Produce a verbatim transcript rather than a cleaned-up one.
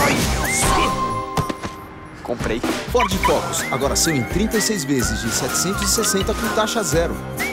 Comprei. Ford Focus, agora são em trinta e seis vezes de setecentos e sessenta com taxa zero.